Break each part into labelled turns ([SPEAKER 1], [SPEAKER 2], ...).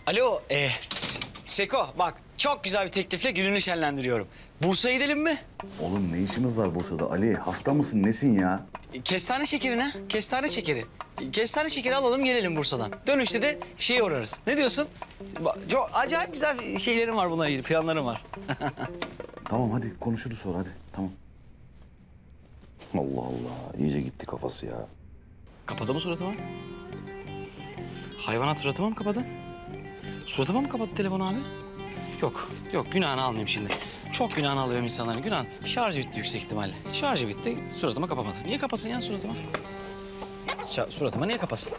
[SPEAKER 1] Alo, Seko bak çok güzel bir teklifle gününü şenlendiriyorum. Bursa'ya gidelim mi?
[SPEAKER 2] Oğlum ne işimiz var Bursa'da? Ali hasta mısın nesin ya?
[SPEAKER 1] Kestane şekerine, kestane şekeri. Kestane şekeri alalım gelelim Bursa'dan. Dönüşte de şeye uğrarız. Ne diyorsun? Çok acayip güzel şeylerim var bununla ilgili, planlarım var.
[SPEAKER 2] Tamam hadi konuşuruz sonra hadi tamam. Allah Allah iyice gitti kafası ya.
[SPEAKER 1] Kapadı mı suratıma? Hayvanat suratıma mı kapadı? Suratıma mı kapattı telefonu abi? Yok, yok günahını almayayım şimdi. Çok günahını alıyorum insanların, günah. Şarjı bitti yüksek ihtimalle. Şarjı bitti, suratıma kapamadı. Niye kapasın ya suratıma? Suratıma niye kapasın?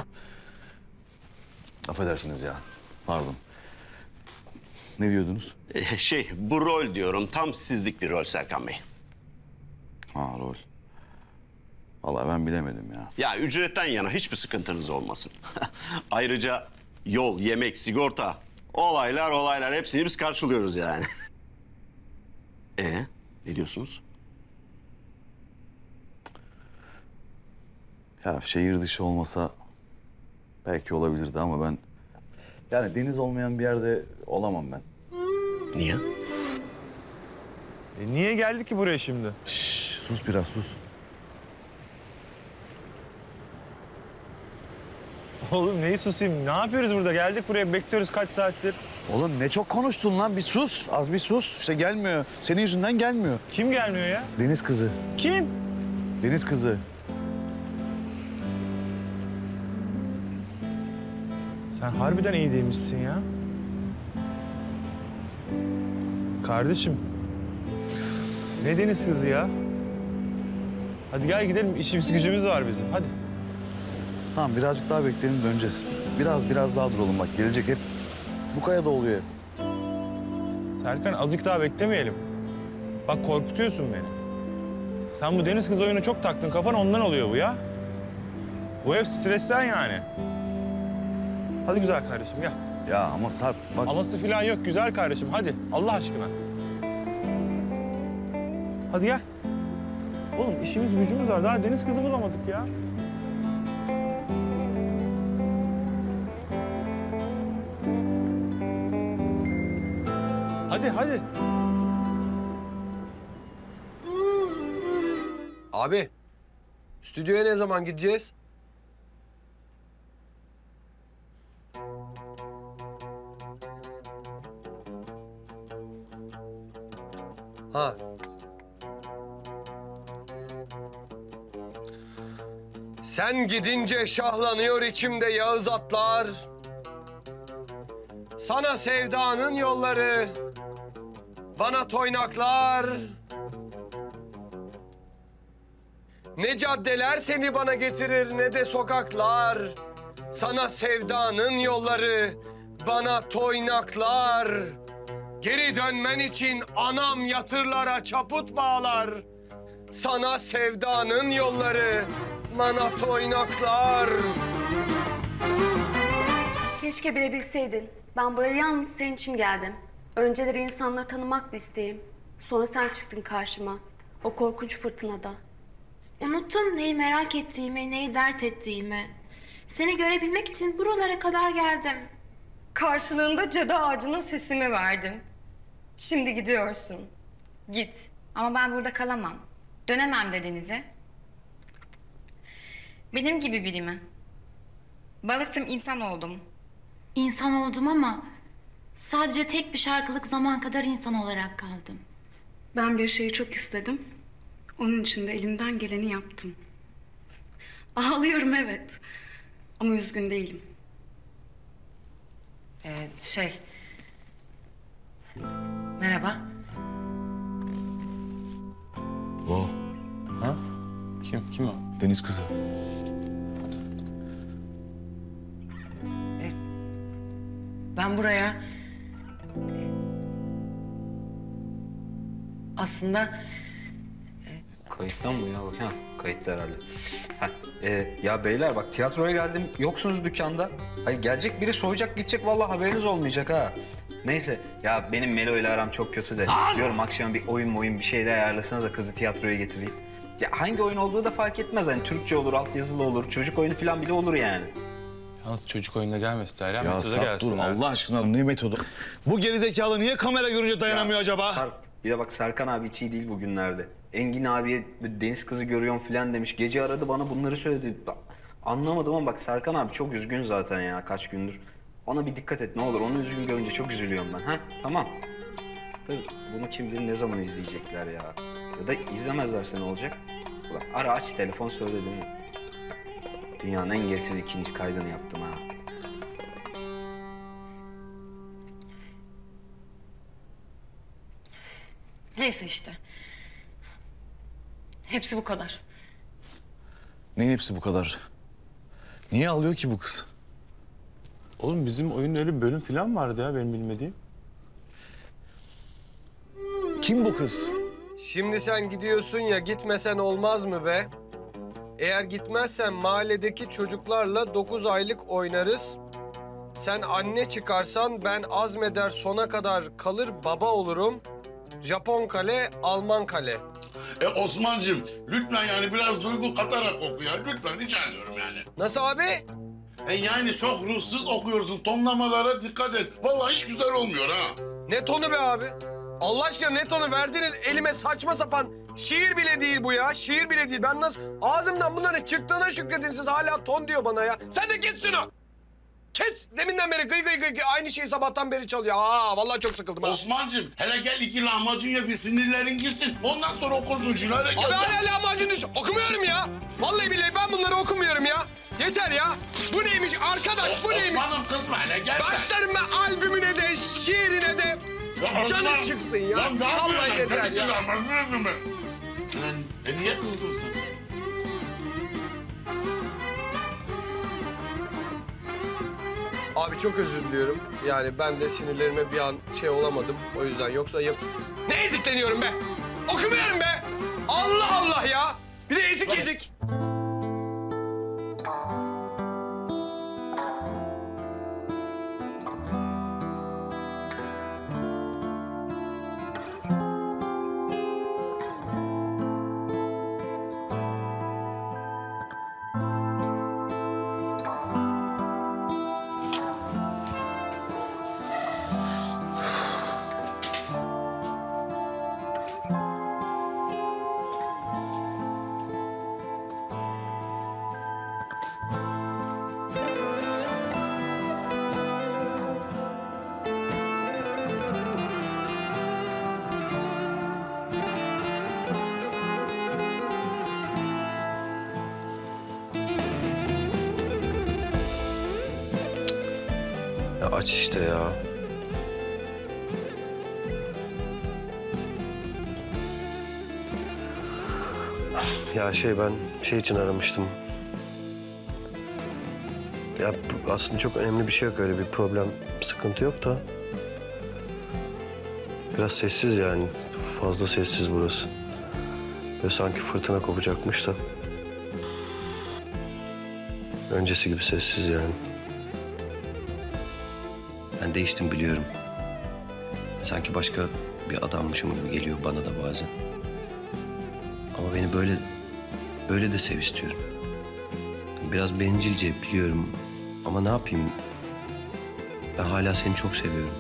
[SPEAKER 2] Affedersiniz ya pardon. Ne diyordunuz?
[SPEAKER 3] Bu rol diyorum. Tam sizlik bir rol Serkan Bey.
[SPEAKER 2] Ha rol. Vallahi ben bilemedim ya.
[SPEAKER 3] Ya ücretten yana hiçbir sıkıntınız olmasın. Ayrıca yol, yemek, sigorta, olaylar hepsini biz karşılıyoruz yani. Ne diyorsunuz?
[SPEAKER 2] Ya şehir dışı olmasa belki olabilirdi ama ben... Yani deniz olmayan bir yerde olamam ben.
[SPEAKER 3] Niye?
[SPEAKER 4] Niye geldik ki buraya şimdi?
[SPEAKER 2] Şş, sus biraz sus.
[SPEAKER 4] Oğlum neyi susayım? Ne yapıyoruz burada? Geldik buraya bekliyoruz kaç saattir.
[SPEAKER 2] Oğlum ne çok konuştun lan bir sus. Az bir sus. İşte gelmiyor. Senin yüzünden gelmiyor.
[SPEAKER 4] Kim gelmiyor ya?
[SPEAKER 2] Deniz kızı.
[SPEAKER 4] Kim?
[SPEAKER 2] Deniz kızı.
[SPEAKER 4] Sen harbiden iyi değilmişsin ya. Kardeşim. Ne deniz kızı ya? Hadi gel gidelim. İşimiz gücümüz var bizim. Hadi.
[SPEAKER 2] Tamam birazcık daha bekleyelim döneceğiz. Biraz daha duralım bak gelecek hep. Bu kayada oluyor.
[SPEAKER 4] Serkan azıcık daha beklemeyelim. Bak korkutuyorsun beni. Sen bu deniz kızı oyunu çok taktın kafana ondan oluyor bu ya. Bu hep stresten yani. Hadi güzel kardeşim gel.
[SPEAKER 2] Ya ama Sarp bak.
[SPEAKER 4] Aması falan yok güzel kardeşim hadi Allah aşkına. Hadi gel. Oğlum işimiz gücümüz var daha deniz kızı bulamadık ya. Hadi.
[SPEAKER 5] Abi, stüdyoya ne zaman gideceğiz? Ha. Sen gidince şahlanıyor içimde Yağız atlar. Sana sevdanın yolları, bana toynaklar. Ne caddeler seni bana getirir ne de sokaklar. Sana sevdanın yolları, bana toynaklar. Geri dönmen için anam yatırlara çaput bağlar. Sana sevdanın yolları, bana toynaklar.
[SPEAKER 6] Keşke bilebilseydin. Ben buraya yalnız senin için geldim. Önceleri insanları tanımak da isteğim. Sonra sen çıktın karşıma. O korkunç fırtınada. Unuttum neyi merak ettiğimi, neyi dert ettiğimi. Seni görebilmek için buralara kadar geldim.
[SPEAKER 7] Karşılığında cadı ağacının sesimi verdim. Şimdi gidiyorsun. Git.
[SPEAKER 8] Ama ben burada kalamam. Dönemem de denize. Benim gibi biri mi? Balıktım, insan oldum.
[SPEAKER 9] İnsan oldum ama sadece tek bir şarkılık zaman kadar insan olarak kaldım.
[SPEAKER 6] Ben bir şeyi çok istedim. Onun için de elimden geleni yaptım. Ağlıyorum evet. Ama üzgün değilim.
[SPEAKER 8] Merhaba.
[SPEAKER 2] O
[SPEAKER 1] Ha? Kim o?
[SPEAKER 2] deniz kızı.
[SPEAKER 8] Ben buraya... Aslında...
[SPEAKER 10] Kayıttan mı ya? Bak, ha, kayıtlı herhalde. Ya beyler bak tiyatroya geldim. Yoksunuz dükkanda. Hayır, gelecek biri soyacak gidecek vallahi haberiniz olmayacak ha. Neyse ya benim Melo ile aram çok kötü de. Diyorum akşam bir oyun bir şey de ayarlasanız da kızı tiyatroya getireyim. Ya hangi oyun olduğu da fark etmez. Hani Türkçe olur, altyazılı olur, çocuk oyunu falan bile olur yani.
[SPEAKER 4] Yalnız çocuk oyununa gelmesinler ya.
[SPEAKER 2] Ya
[SPEAKER 4] Metoda
[SPEAKER 2] Sarp dur
[SPEAKER 4] gelsinler.
[SPEAKER 2] Allah aşkına ne metodu? Bu gerizekalı niye kamera görünce dayanamıyor acaba?
[SPEAKER 10] Sarp, bir de bak Serkan abi hiç iyi değil bugünlerde. Engin abiye deniz kızı görüyorum falan demiş. Gece aradı bana bunları söyledi. Anlamadım ama bak Serkan abi çok üzgün zaten ya kaç gündür. Ona bir dikkat et ne olur. Onu üzgün görünce çok üzülüyorum ben. Ha tamam. Tabii bunu kim bilir ne zaman izleyecekler ya. Ya da izlemezlerse ne olacak? Ulan ara aç telefon söyle değil mi? Dünyanın en gereksiz ikinci kaydını yaptım ha.
[SPEAKER 7] Neyse işte. Hepsi bu kadar.
[SPEAKER 2] Neyin hepsi bu kadar? Niye ağlıyor ki bu kız?
[SPEAKER 4] Oğlum bizim oyunun öyle bir bölüm falan vardı ya benim bilmediğim.
[SPEAKER 2] Kim bu kız?
[SPEAKER 5] Şimdi sen gidiyorsun ya, gitmesen olmaz mı be? Eğer gitmezsen mahalledeki çocuklarla 9 aylık oynarız. Sen anne çıkarsan ben azmeder sona kadar kalır baba olurum. Japon kale, Alman kale.
[SPEAKER 11] Osman'cığım lütfen yani biraz duygu katarak oku ya. Lütfen rica ediyorum yani.
[SPEAKER 5] Nasıl abi?
[SPEAKER 11] Yani çok ruhsuz okuyorsun. Tonlamalara dikkat et. Vallahi hiç güzel olmuyor ha.
[SPEAKER 5] Ne tonu be abi? Allah aşkına ne tonu verdiniz elime saçma sapan. Şiir bile değil bu ya. Şiir bile değil. Ben nasıl ağzımdan bunların çıktığına şükredin siz hala ton diyor bana ya. Sen de kes şunu. Kes. Deminden beri gıy gıy gıy aynı şeyi sabahtan beri çalıyor. Aa vallahi çok sıkıldım ha.
[SPEAKER 11] Osman'cığım hele gel 2 lahmacun ya bir sinirlerin gitsin. Ondan sonra okursun şunları.
[SPEAKER 5] Abi hala lahmacun düş. Okumuyorum ya. Vallahi billahi ben bunları okumuyorum ya. Yeter ya. Bu neymiş arkadaş bu neymiş?
[SPEAKER 11] Osman'ım kızma hele gel sen.
[SPEAKER 5] Başlarım ben albümüne de şiirine de. Canın çıksın ya. Vallahi yeter ya.
[SPEAKER 11] Lan niye kızdın sen?
[SPEAKER 5] Abi çok özür diliyorum. Yani ben de sinirlerime bir an şey olamadım. O yüzden yoksa Ne ezikleniyorum be? Okumuyorum be! Allah Allah ya! Bir de ezik ezik. Ya aç işte ya. Ya ben şey için aramıştım. Ya aslında çok önemli bir şey yok, öyle bir problem, sıkıntı yok da. Biraz sessiz yani, fazla sessiz burası. Ve sanki fırtına kopacakmış da. Öncesi gibi sessiz yani.
[SPEAKER 12] Ben değiştim biliyorum. Sanki başka bir adammışım gibi geliyor bana da bazen. Ama beni böyle de sev istiyorum. Biraz bencilce biliyorum ama ne yapayım? Ben hala seni çok seviyorum.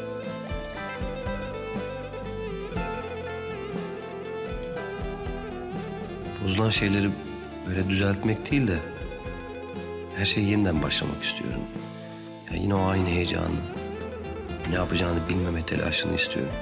[SPEAKER 12] Bozulan şeyleri böyle düzeltmek değil de her şeyi yeniden başlamak istiyorum. Ya yine o aynı heyecanı, ne yapacağını bilmeme telaşını istiyorum.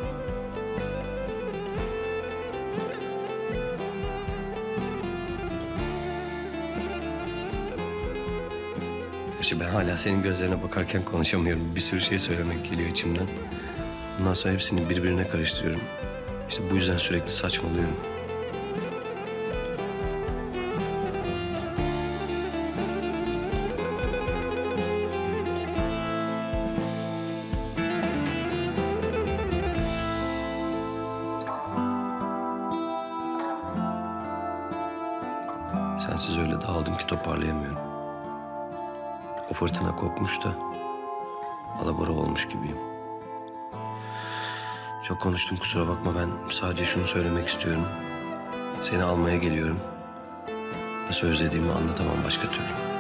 [SPEAKER 12] Gerçi ben hala senin gözlerine bakarken konuşamıyorum. Bir sürü şey söylemek geliyor içimden. Ondan sonra hepsini birbirine karıştırıyorum. İşte bu yüzden sürekli saçmalıyorum. Sensiz öyle dağıldım ki toparlayamıyorum. O fırtına kopmuş da alabora olmuş gibiyim. Çok konuştum, kusura bakma, ben sadece şunu söylemek istiyorum. Seni almaya geliyorum. Nasıl özlediğimi anlatamam başka türlü.